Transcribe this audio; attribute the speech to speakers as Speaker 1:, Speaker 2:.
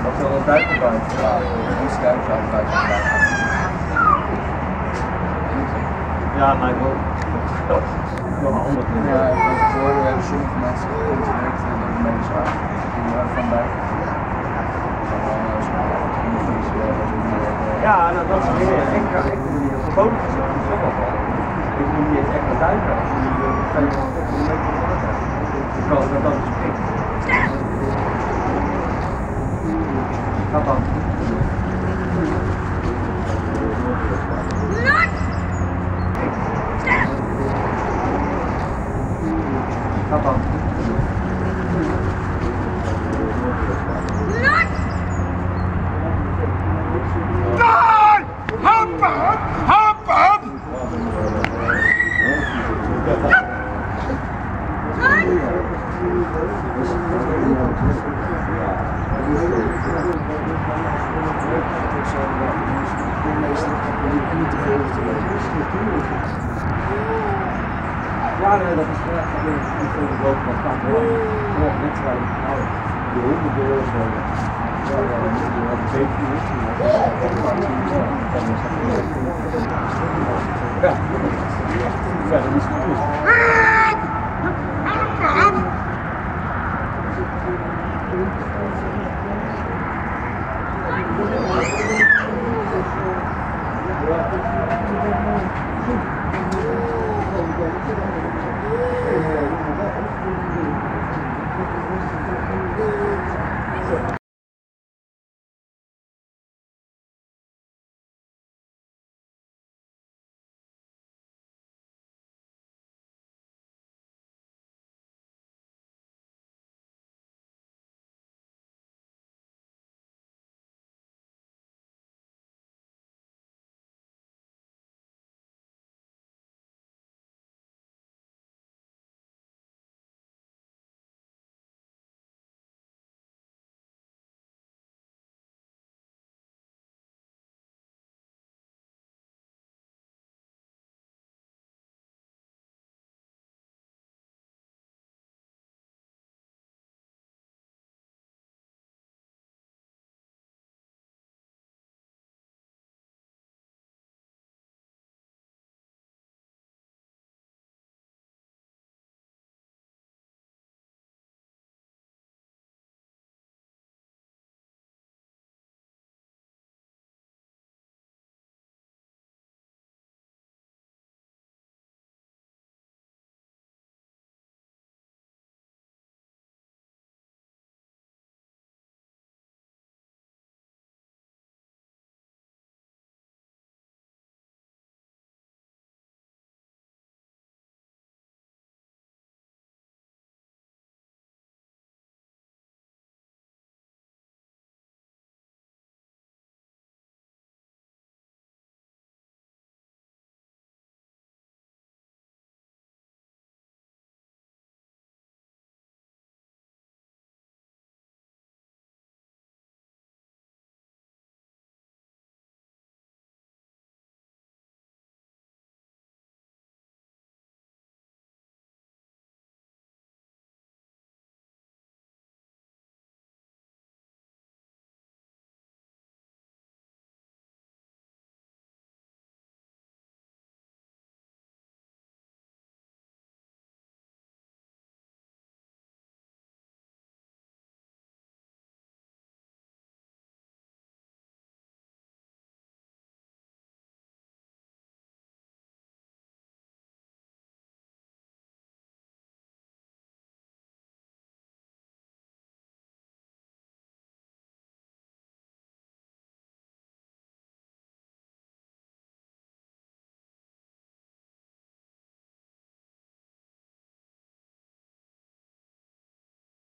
Speaker 1: Wat wil dat buitenbuiten? Ja, die schuif zou buiten. Ja, maar ik wil nog een ander. Ja, ik hoorde sommige mensen direct dat het mee zwaar. Die van buiten. Ja, dat is meer. Ik doe niet op foto's gezet. Ik doe niet eens echt naar duiken. Ik kan dat is pik. Gaat dan. Gaat dan. Ja, nee, dat is echt een veel groter dan vaak wel. Gewoon net terwijl de honderden euro's worden. Ja, dat is zeker niet. Ja, verder is het goed.